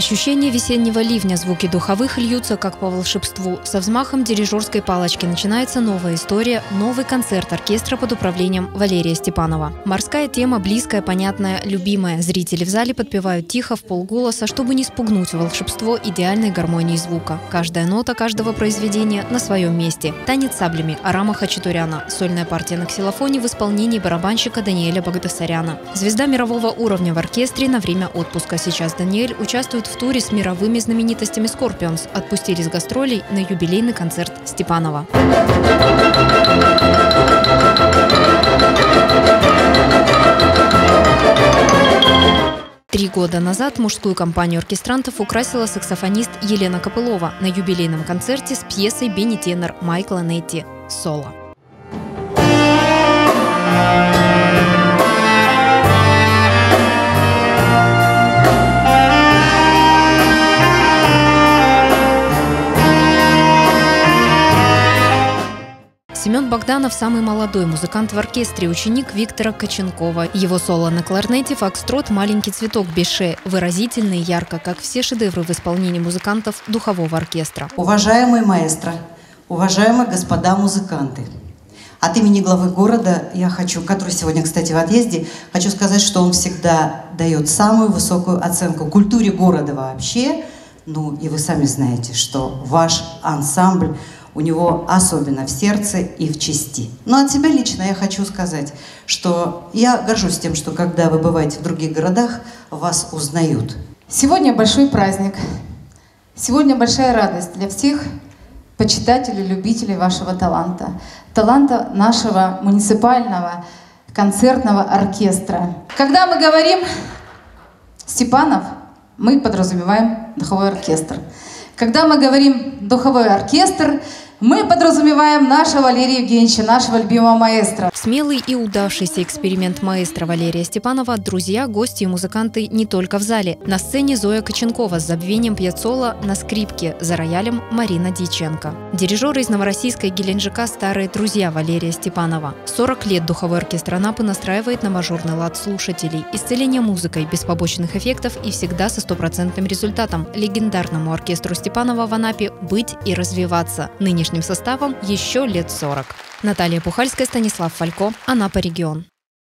Ощущение весеннего ливня, звуки духовых льются как по волшебству. Со взмахом дирижерской палочки начинается новая история, новый концерт оркестра под управлением Валерия Степанова. Морская тема близкая, понятная, любимая. Зрители в зале подпевают тихо, в полголоса, чтобы не спугнуть волшебство идеальной гармонии звука. Каждая нота каждого произведения на своем месте. Танец саблями Арама Хачатуряна. Сольная партия на ксилофоне в исполнении барабанщика Даниэля Багдасаряна. Звезда мирового уровня в оркестре на время отпуска. Сейчас Даниэль участвует в туре с мировыми знаменитостями Scorpions. Отпустили с гастролей на юбилейный концерт Степанова. 3 года назад мужскую компанию оркестрантов украсила саксофонист Елена Копылова на юбилейном концерте с пьесой «Бенни Тенор» Майкла Нетти «Соло». Семен Богданов – самый молодой музыкант в оркестре, ученик Виктора Коченкова. Его соло на кларнете «Фокстрот» «Маленький цветок Беше» выразительно и ярко, как все шедевры в исполнении музыкантов духового оркестра. Уважаемый маэстро, уважаемые господа музыканты, от имени главы города я хочу, который сегодня, кстати, в отъезде, хочу сказать, что он всегда дает самую высокую оценку культуре города вообще. Ну и вы сами знаете, что ваш ансамбль у него особенно в сердце и в чести. Но от себя лично я хочу сказать, что я горжусь тем, что когда вы бываете в других городах, вас узнают. Сегодня большой праздник. Сегодня большая радость для всех почитателей, любителей вашего таланта. Таланта нашего муниципального концертного оркестра. Когда мы говорим «Степанов», мы подразумеваем духовой оркестр. Когда мы говорим «духовой оркестр», мы подразумеваем нашего Валерия Евгеньевича, нашего любимого маэстро. Смелый и удавшийся эксперимент маэстро Валерия Степанова, друзья, гости и музыканты не только в зале. На сцене Зоя Коченкова с забвением Пьяццола, на скрипке, за роялем Марина Дьяченко. Дирижеры из Новороссийска и Геленджика – старые друзья Валерия Степанова. 40 лет духовой оркестр Анапы настраивает на мажорный лад слушателей. Исцеление музыкой, без побочных эффектов и всегда со стопроцентным результатом. Легендарному оркестру Степанова в Анапе быть и развиваться. Нынешним составом еще лет 40. Наталья Пухальская, Станислав Фалько, Анапа регион.